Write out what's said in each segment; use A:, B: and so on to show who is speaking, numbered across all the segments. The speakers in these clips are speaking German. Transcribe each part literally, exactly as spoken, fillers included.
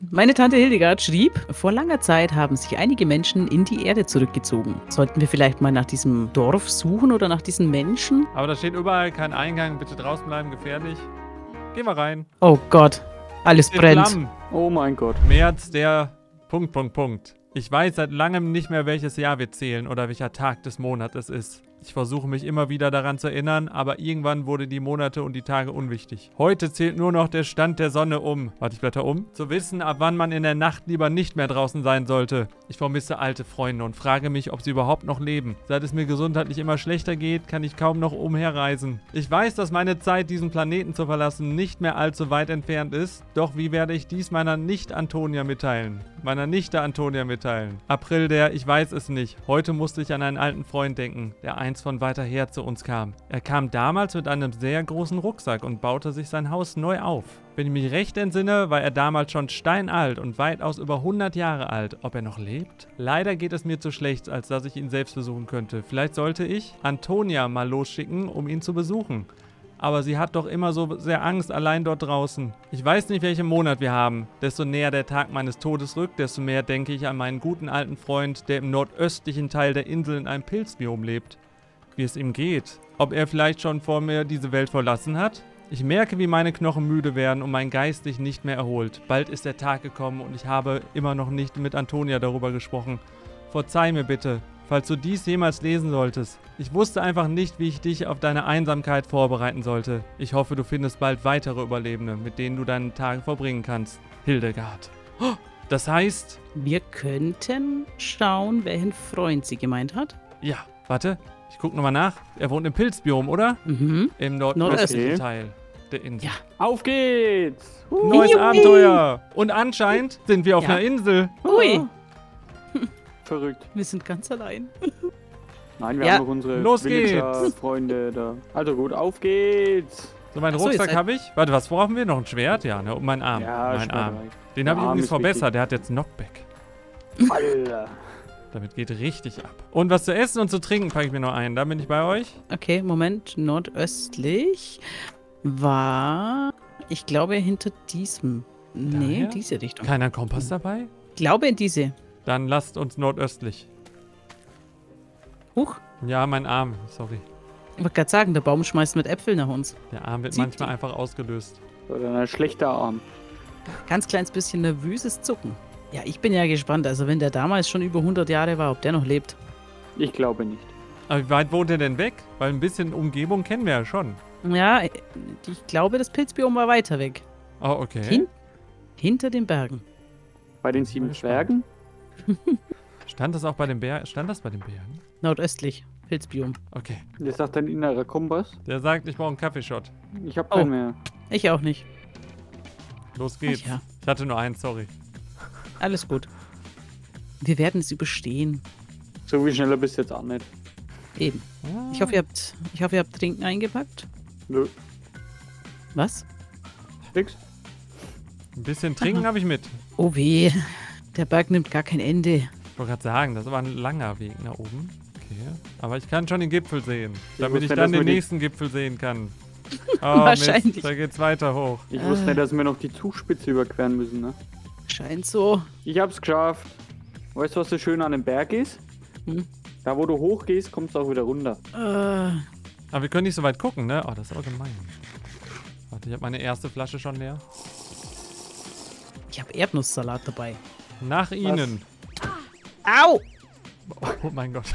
A: Meine Tante Hildegard schrieb, vor langer Zeit haben sich einige Menschen in die Erde zurückgezogen. Sollten wir vielleicht mal nach diesem Dorf suchen oder nach diesen Menschen?
B: Aber da steht überall kein Eingang, bitte draußen bleiben, gefährlich. Gehen wir rein.
A: Oh Gott, alles brennt.
B: Flammen.
C: Oh mein Gott.
B: März, der... Punkt, Punkt, Punkt. Ich weiß seit langem nicht mehr, welches Jahr wir zählen oder welcher Tag des Monats es ist. Ich versuche mich immer wieder daran zu erinnern, aber irgendwann wurde die Monate und die Tage unwichtig. Heute zählt nur noch der Stand der Sonne um. Warte, ich blätter um. Zu wissen, ab wann man in der Nacht lieber nicht mehr draußen sein sollte. Ich vermisse alte Freunde und frage mich, ob sie überhaupt noch leben. Seit es mir gesundheitlich immer schlechter geht, kann ich kaum noch umherreisen. Ich weiß, dass meine Zeit, diesen Planeten zu verlassen, nicht mehr allzu weit entfernt ist. Doch wie werde ich dies meiner Nicht-Antonia mitteilen? Meiner Nichte Antonia mitteilen. April der, ich weiß es nicht. Heute musste ich an einen alten Freund denken, der einst von weiter her zu uns kam. Er kam damals mit einem sehr großen Rucksack und baute sich sein Haus neu auf. Wenn ich mich recht entsinne, war er damals schon steinalt und weitaus über hundert Jahre alt. Ob er noch lebt? Leider geht es mir zu schlecht, als dass ich ihn selbst besuchen könnte. Vielleicht sollte ich Antonia mal losschicken, um ihn zu besuchen. Aber sie hat doch immer so sehr Angst, allein dort draußen. Ich weiß nicht, welchen Monat wir haben. Desto näher der Tag meines Todes rückt, desto mehr denke ich an meinen guten alten Freund, der im nordöstlichen Teil der Insel in einem Pilzbiom lebt. Wie es ihm geht. Ob er vielleicht schon vor mir diese Welt verlassen hat? Ich merke, wie meine Knochen müde werden und mein Geist sich nicht mehr erholt. Bald ist der Tag gekommen und ich habe immer noch nicht mit Antonia darüber gesprochen. Verzeih mir bitte, falls du dies jemals lesen solltest. Ich wusste einfach nicht, wie ich dich auf deine Einsamkeit vorbereiten sollte. Ich hoffe, du findest bald weitere Überlebende, mit denen du deine Tage verbringen kannst. Hildegard. Oh, das heißt...
A: Wir könnten schauen, welchen Freund sie gemeint hat.
B: Ja, warte. Ich gucke nochmal nach. Er wohnt im Pilzbiom, oder?
A: Mhm.
B: Im nordöstlichen
C: Okay.
B: Teil der Insel.
A: Ja.
C: Auf geht's! Uh.
B: Neues
A: Juhu.
B: Abenteuer. Und anscheinend sind wir auf
A: Ja.
B: einer Insel.
A: Ui,
C: Verrückt.
A: wir sind ganz allein.
C: Nein, wir
A: Ja.
C: haben noch unsere
B: Los
C: Villager-Freunde da. Also gut, auf geht's!
B: So, meinen
A: Ach so,
B: Rucksack
A: jetzt-
B: habe ich. Warte, was brauchen wir? Noch ein Schwert? Ja, ne? Und mein Arm.
C: Ja,
B: mein
C: Schwert
B: Arm.
C: reicht.
B: Den
C: Der
B: habe ich
C: Arm
B: übrigens
C: ist
B: verbessert.
C: wichtig.
B: Der hat jetzt Knockback.
C: Alter.
B: Damit geht richtig ab. Und was zu essen und zu trinken packe ich mir noch ein. Da bin ich bei euch.
A: Okay, Moment. Nordöstlich war, ich glaube, hinter diesem. Nee,
B: Daher?
A: diese Richtung.
B: Keiner Kompass dabei?
A: Ich glaube in diese.
B: Dann lasst uns nordöstlich.
A: Huch.
B: Ja, mein Arm. Sorry.
A: Ich wollte gerade sagen, der Baum schmeißt mit Äpfeln nach uns.
B: Der Arm wird
A: Zieht
B: manchmal
A: die.
B: einfach ausgelöst.
C: Oder ein schlechter Arm.
A: Ganz kleines bisschen nervöses Zucken. Ja, ich bin ja gespannt. Also wenn der damals schon über hundert Jahre war, ob der noch lebt.
C: Ich glaube nicht.
B: Aber wie weit wohnt er denn weg? Weil ein bisschen Umgebung kennen wir ja schon.
A: Ja, ich glaube, das Pilzbiom war weiter weg.
B: Oh, okay.
A: Hin hinter den Bergen.
C: Bei den sieben
B: Mal
C: Zwergen?
B: Stand das auch bei den Bergen? Stand das bei den Bergen?
A: Nordöstlich. Pilzbiom.
B: Okay.
C: Das sagt dein innerer Kompass.
B: Der sagt, ich brauche einen Kaffeeshot.
C: Ich habe
A: Oh.
C: keinen mehr.
A: Ich auch nicht.
B: Los geht's.
A: Ach ja.
B: Ich hatte nur einen, sorry.
A: Alles gut. Wir werden es überstehen.
C: So wie schneller bist du jetzt auch nicht.
A: Eben. Ich hoffe, ihr habt, ich hoffe, ihr habt Trinken eingepackt.
C: Nö.
A: Was?
C: Nix.
B: Ein bisschen trinken habe ich mit.
A: Oh weh. Der Berg nimmt gar kein Ende.
B: Ich wollte gerade sagen, das war ein langer Weg nach oben. Okay. Aber ich kann schon den Gipfel sehen. Damit
C: wusste
B: ich
C: nicht,
B: dann
C: dass wir
B: den
C: die-
B: nächsten Gipfel sehen kann. Oh,
A: Wahrscheinlich.
B: Mist, da geht's weiter hoch.
C: Ich
A: Äh.
C: wusste nicht, dass wir noch die Zugspitze überqueren müssen, ne?
A: Scheint so.
C: Ich hab's geschafft. Weißt du, was so schön an dem Berg ist?
A: Hm?
C: Da, wo du hochgehst, kommst du auch wieder runter.
A: Äh,
B: Aber wir können nicht so weit gucken, ne? Oh, das ist aber gemein. Warte, ich habe meine erste Flasche schon leer.
A: ich habe Erdnusssalat dabei.
B: Nach Ihnen.
A: Au!
B: Oh mein Gott.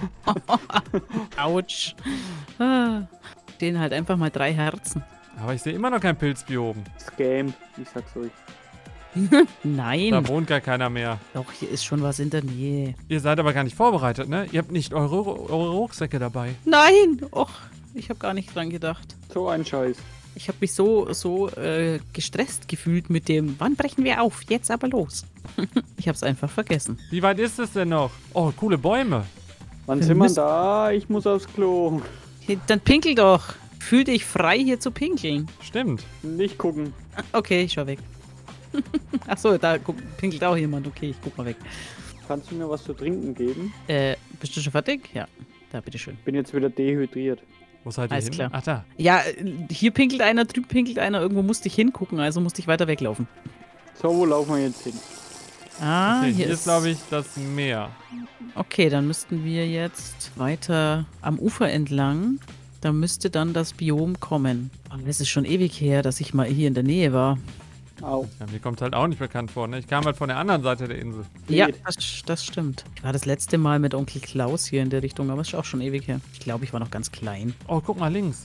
A: Autsch. Ah, den halt einfach mal drei Herzen.
B: Aber ich sehe immer noch kein Pilzbiom.
C: Scam, ich sag's euch.
A: Nein.
B: Da wohnt gar keiner mehr.
A: Doch, hier ist schon was in der Nähe.
B: Ihr seid aber gar nicht vorbereitet, ne? Ihr habt nicht eure, eure Rucksäcke dabei.
A: Nein! Och, ich habe gar nicht dran gedacht.
C: So ein Scheiß.
A: Ich habe mich so, so äh, gestresst gefühlt mit dem, wann brechen wir auf? Jetzt aber los. Ich habe es einfach vergessen.
B: Wie weit ist es denn noch? Oh, coole Bäume.
C: Wann
A: Wir
C: sind wir
A: müssen-
C: da? Ich muss aufs Klo.
A: Hey, dann pinkel doch. Fühl dich frei, hier zu pinkeln.
B: Stimmt.
C: Nicht gucken.
A: Okay, ich schau weg. Achso, da guck, pinkelt auch jemand. Okay, ich guck mal weg.
C: Kannst du mir was zu trinken geben?
A: Äh, bist du schon fertig? Ja, da, bitteschön.
C: Bin jetzt wieder dehydriert.
B: Wo seid ihr
A: Alles
B: hin?
A: klar.
B: Ach, da.
A: Ja, äh, hier pinkelt einer, drüben pinkelt einer, irgendwo musste ich hingucken, also musste ich weiter weglaufen.
C: So, wo laufen wir jetzt hin?
A: Ah,
B: Okay,
A: hier,
B: hier
A: ist,
B: ist, glaube ich, das Meer.
A: Okay, dann müssten wir jetzt weiter am Ufer entlang. Da müsste dann das Biom kommen. Aber es ist schon ewig her, dass ich mal hier in der Nähe war.
C: Au.
B: Ja, mir kommt halt auch nicht bekannt vor, ne? Ich kam halt von der anderen Seite der Insel.
A: Ja,
C: Geht.
A: das, das stimmt. Ich war das letzte Mal mit Onkel Klaus hier in der Richtung, aber es ist auch schon ewig her. Ich glaube, ich war noch ganz klein.
B: Oh, guck mal links.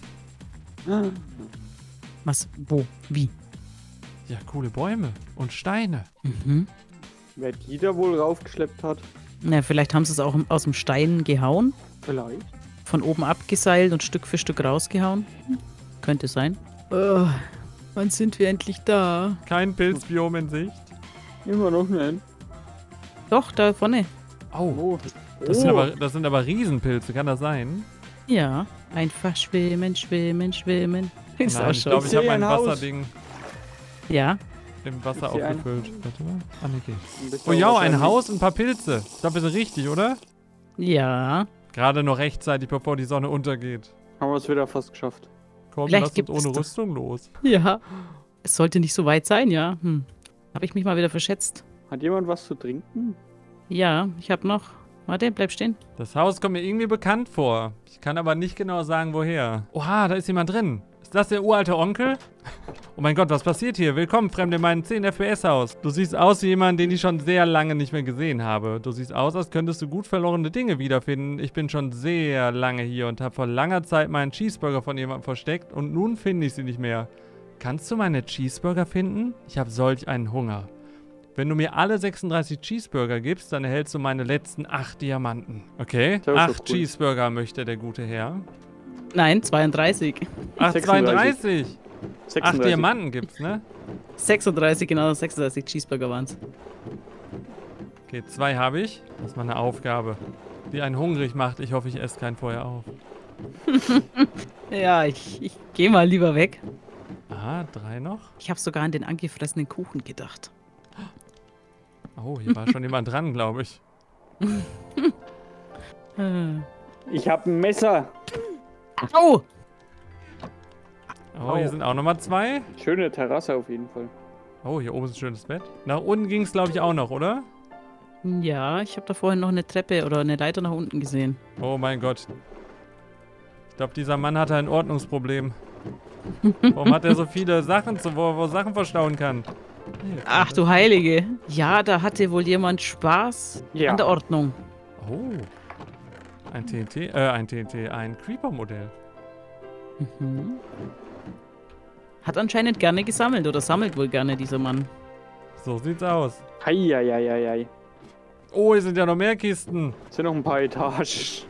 A: Was? Wo? Wie?
B: Ja, coole Bäume und Steine.
A: Mhm.
C: Wer die da wohl raufgeschleppt hat?
A: Na, vielleicht haben sie es auch aus dem Stein gehauen,
C: Vielleicht.
A: von oben abgeseilt und Stück für Stück rausgehauen. Hm. Könnte sein. Oh, wann sind wir endlich da?
B: Kein Pilzbiom in Sicht.
C: Immer noch nicht.
A: Doch, da vorne.
B: Oh,
C: Oh.
B: das, sind aber, das sind aber Riesenpilze, kann das sein?
A: Ja, einfach schwimmen, schwimmen, schwimmen. Ist
B: Nein,
A: auch
B: ich
A: schon.
B: glaube, ich habe
C: sehe
B: mein
C: ein Haus.
B: Wasserding
A: Ja.
B: im Wasser
C: Ich sehe ein-
B: aufgefüllt. Warte mal. Ah, nee, geht.
C: Ein bisschen
B: Oh ja, ein
C: wahrscheinlich-
B: Haus und ein paar Pilze. Ich glaube, wir sind richtig, oder?
A: Ja.
B: Gerade noch rechtzeitig, bevor die Sonne untergeht.
C: Haben wir es wieder fast geschafft.
B: Komm,
A: Vielleicht
B: lass uns
A: gibt es
B: ohne
A: doch-
B: Rüstung los.
A: Ja. Es sollte nicht so weit sein, ja. Hm. Habe ich mich mal wieder verschätzt.
C: Hat jemand was zu trinken?
A: Ja, ich habe noch. Warte, bleib stehen.
B: Das Haus kommt mir irgendwie bekannt vor. Ich kann aber nicht genau sagen, woher. Oha, da ist jemand drin. Ist das der uralte Onkel? Oh mein Gott, was passiert hier? Willkommen, Fremde, in meinem zehn F P S-Haus. Du siehst aus wie jemand, den ich schon sehr lange nicht mehr gesehen habe. Du siehst aus, als könntest du gut verlorene Dinge wiederfinden. Ich bin schon sehr lange hier und habe vor langer Zeit meinen Cheeseburger von jemandem versteckt und nun finde ich sie nicht mehr. Kannst du meine Cheeseburger finden? Ich habe solch einen Hunger. Wenn du mir alle sechsunddreißig Cheeseburger gibst, dann erhältst du meine letzten acht Diamanten. Okay?
C: Das ist
B: Acht
C: doch cool.
B: Cheeseburger möchte der gute Herr.
A: Nein, zweiunddreißig.
B: Ach,
C: sechsunddreißig.
B: zweiunddreißig. Acht
C: sechsunddreißig.
B: Diamanten gibt's, ne?
A: sechsunddreißig, genau, sechsunddreißig Cheeseburger waren's.
B: Okay, zwei habe ich. Das ist mal eine Aufgabe, die einen hungrig macht. Ich hoffe, ich esse keinen vorher auf.
A: Ja, ich, ich gehe mal lieber weg.
B: Aha, drei noch.
A: Ich habe sogar an den angefressenen Kuchen gedacht.
B: Oh, hier war schon jemand dran, glaube ich.
A: Äh.
C: Ich hab ein Messer.
A: Oh!
B: Oh, hier sind auch nochmal zwei.
C: Schöne Terrasse auf jeden Fall.
B: Oh, hier oben ist ein schönes Bett. Nach unten ging es, glaube ich, auch noch, oder?
A: Ja, ich habe da vorhin noch eine Treppe oder eine Leiter nach unten gesehen.
B: Oh mein Gott. Ich glaube, dieser Mann hatte ein Ordnungsproblem. Warum hat er so viele Sachen, zu, wo er wo er Sachen verstauen kann? Hier,
A: Ach du Heilige. Ja, da hatte wohl jemand Spaß
C: Ja.
A: an der Ordnung.
B: Oh. Ein T N T, äh, ein T N T, ein Creeper-Modell.
A: Mhm. Hat anscheinend gerne gesammelt oder sammelt wohl gerne dieser Mann.
B: So sieht's aus.
C: Heieieiei.
B: Oh, hier sind ja noch mehr Kisten.
C: Sind noch ein paar Etagen.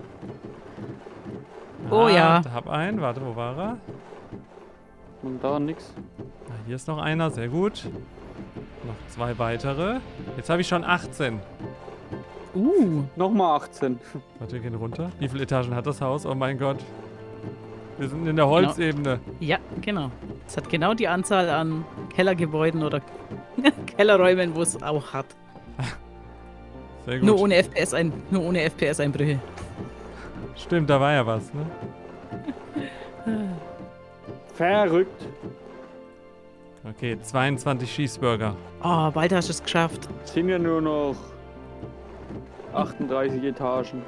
A: Oh
B: Ah,
A: ja.
B: Da hab einen. Warte, wo war er?
C: Und da nix.
B: Ah, hier ist noch einer, sehr gut. Noch zwei weitere. Jetzt habe ich schon achtzehn.
A: Uh,
C: Nochmal achtzehn.
B: Warte, wir gehen runter. Wie viele Etagen hat das Haus? Oh mein Gott. Wir sind in der Holzebene.
A: ja, genau. Es hat genau die Anzahl an Kellergebäuden oder Kellerräumen, wo es auch hat.
B: Sehr gut.
A: Nur ohne F P S ein, nur ohne F P S-Einbrüche.
B: Stimmt, da war ja was, ne?
C: Verrückt.
B: Okay, zweiundzwanzig Cheeseburger.
A: Oh, bald hast du es geschafft.
C: Sind ja nur noch achtunddreißig Etagen.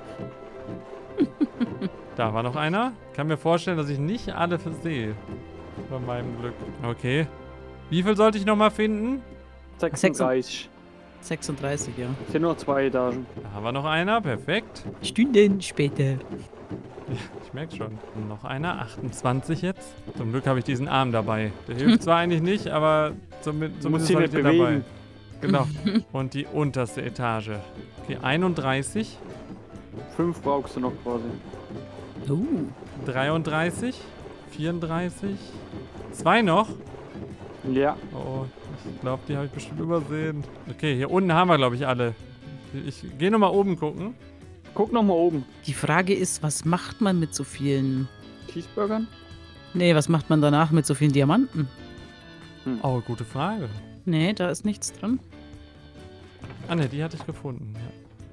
B: Da war noch einer. Kann mir vorstellen, dass ich nicht alle sehe. Bei meinem Glück. Okay. Wie viel sollte ich nochmal finden?
C: sechsunddreißig.
A: sechsunddreißig, ja.
C: Sind noch zwei Etagen.
B: Da war noch einer. Perfekt.
A: Stunden später.
B: Ich merke schon. Noch einer. achtundzwanzig jetzt. Zum Glück habe ich diesen Arm dabei. Der hilft zwar eigentlich nicht, aber zumi
C: Du musst
B: zumindest
C: sie
B: habe ich
C: nicht
B: den dabei.
C: bewegen.
B: Genau. Und die unterste Etage. Okay, einunddreißig.
C: Fünf brauchst du noch quasi.
A: Uh.
B: dreiunddreißig. vierunddreißig. Zwei noch.
C: Ja.
B: Oh, ich glaube, die habe ich bestimmt übersehen. Okay, hier unten haben wir, glaube ich, alle. Ich gehe nochmal oben gucken.
C: Guck noch mal oben.
A: Die Frage ist, was macht man mit so vielen...
C: Cheeseburgern?
A: Nee, was macht man danach mit so vielen Diamanten?
B: Oh, gute Frage.
A: Nee, da ist nichts drin.
B: Ah, ne, die hatte ich gefunden. Ja.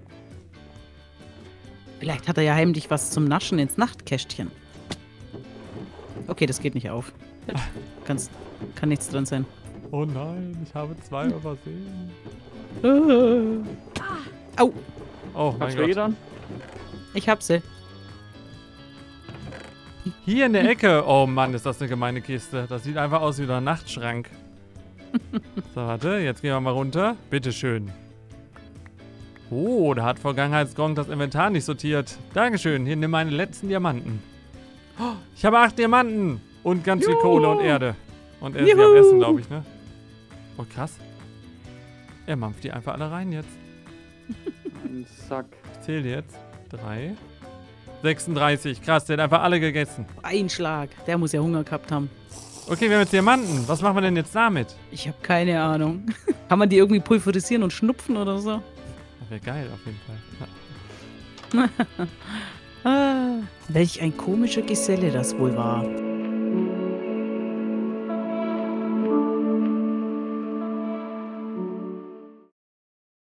A: Vielleicht hat er ja heimlich was zum Naschen ins Nachtkästchen. Okay, das geht nicht auf. Kann's, kann nichts drin sein.
B: Oh nein, ich habe zwei übersehen.
A: Au,
B: Oh mein
C: Kannst du eh
B: Gott.
C: dann?
A: ich hab sie.
B: Hier in der Ecke. Oh Mann, ist das eine gemeine Kiste. Das sieht einfach aus wie ein Nachtschrank. So, warte, jetzt gehen wir mal runter. Bitteschön. Oh, da hat Vergangenheitsgronk das Inventar nicht sortiert. Dankeschön, hier nimm meine letzten Diamanten. Oh, ich habe acht Diamanten. Und ganz viel
A: Juhu.
B: Kohle und Erde. Und er ist ja am
A: Juhu.
B: Essen, glaube ich, ne? Oh, krass. Er mampft die einfach alle rein jetzt.
C: Ein Sack.
B: Ich zähle jetzt. Drei. sechsunddreißig. Krass, der hat einfach alle gegessen.
A: Ein Schlag. Der muss ja Hunger gehabt haben.
B: Okay, wir haben jetzt Diamanten. Was machen wir denn jetzt damit?
A: Ich habe keine Ahnung. Kann man die irgendwie pulverisieren und schnupfen oder so?
B: Das wäre geil auf jeden Fall. Ja.
A: Ah, welch ein komischer Geselle das wohl war.